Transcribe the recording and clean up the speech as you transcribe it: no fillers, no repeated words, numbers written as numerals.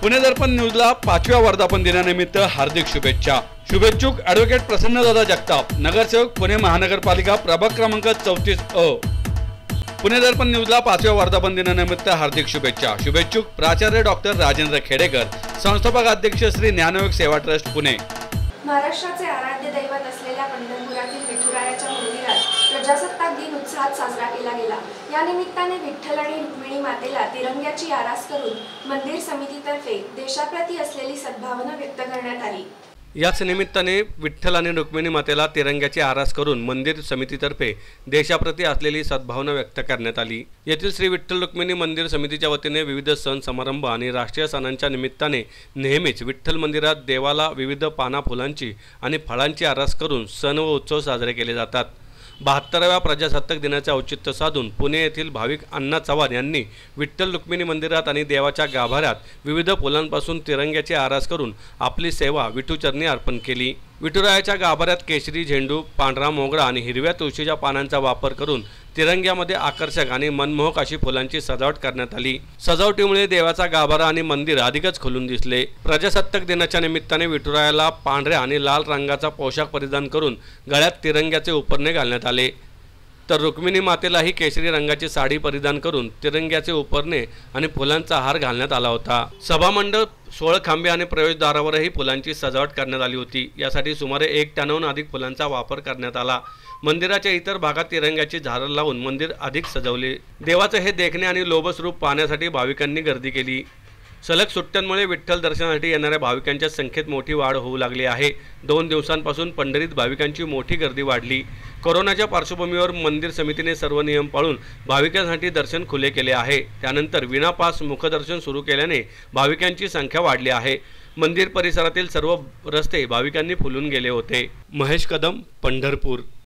पुणे दर्पण न्यूजला 5व्या वर्धापन दिनानिमित्त हार्दिक शुभेच्छा। शुभेच्छुक ॲडव्होकेट प्रसन्नदादा जगताप, नगरसेवक पुणे महानगरपालिका प्रभाग क्रमांक 34 अ। पुणे दर्पण न्यूजला 5व्या वर्धापन दिनानिमित्त हार्दिक शुभेच्छा। शुभेच्छुक प्राचार्य डॉक्टर राजेंद्र खेडेकर, संस्थापक अध्यक्ष श्री ज्ञानयोग सेवा ट्रस्ट पुणे। महाराष्ट्राचे आराध्य दैवत असलेल्या पंढरपुरातील विठुरायाच्या मंदिरात प्रजासत्ताक दिन उत्साहात साजरा केला गेला। या निमित्ताने विठ्ठल आणि रुक्मिणी मातेला तिरंग्याची आरास करून मंदिर समितीतर्फे देशाप्रती असलेली सद्भावना व्यक्त करण्यात आली। याच निमित्ताने विठ्ठल आणि रुक्मिणी मातेला तिरंग्याची आरास करून मंदिर समितीतर्फे देशाप्रती असलेली सद्भावना व्यक्त करण्यात आली। येथील श्री विठ्ठल रुक्मिणी मंदिर समितीच्या वतीने विविध सण समारंभ आणि राष्ट्रीय सणांच्या निमित्ताने नेहमीच विठ्ठल मंदिरात देवाला विविध पाना फुलांची आणि फळांची आरास करून सण व उत्सव साजरे केले जातात। 72व्या प्रजासत्ताक दिनाचे औचित्य साधून पुणे येथील भाविक अण्णा चव्हाण यांनी विठ्ठल रुक्मिणी मंदिरात आणि देवाच्या गाभाऱ्यात विविध फुलांपासून तिरंग्याची आरास करून आपली सेवा विठूचरणी अर्पण केली। विठुरायाच्या गाभाऱ्यात केशरी, झेंडू, पांढरा मोगरा आणि हिरव्या तुळशीच्या पानांचा वापर करून तिरंग्यामध्ये आकर्षक आणि मनमोहक अशी फुलांची सजावट करण्यात आली। सजावटीमुळे देवाचा गाभारा आणि मंदिर अधिकच खुलून दिसले। प्रजासत्ताक दिनाच्या निमित्ताने विठुरायाला पांढऱ्या आणि लाल रंगाचा पोशाख परिधान करून गळ्यात तिरंग्याचे उपरणे घालण्यात आले, तर रुक्मिणी मातेलाही केशरी रंगाची साडी परिधान करून तिरंग्याचे उपरणे आणि फुलांचा हार घालण्यात आला होता। सभामंडप, 16 खांबे आणि प्रवेशद्वारावरही फुलांची सजावट करण्यात आली होती। यासाठी सुमारे 1 टनाहून अधिक फुलांचा वापर करण्यात आला। मंदिराच्या इतर भागात तिरंग्याची झाडं लावून मंदिर अधिक सजवले। देवाचे हे देखणे आणि लोभस रूप पाहण्यासाठी भाविकांनी गर्दी केली। सलग सुट्ट्यांमुळे विठ्ठल दर्शनासाठी येणाऱ्या भाविकांच्या संख्येत मोठी वाढ होऊ लागली आहे। 2 दिवसांपासून पंढरीत भाविकांची मोठी गर्दी वाढली। कोरोनाच्या पार्श्वभूमीवर मंदिर समितीने सर्व नियम पाळून भाविकांसाठी दर्शन खुले केले आहे। त्यानंतर विनापास मुखदर्शन सुरू केल्याने भाविकांची संख्या वाढली आहे। मंदिर परिसरातील सर्व रस्ते भाविकांनी फुलून गेले होते। महेश कदम, पंढरपूर।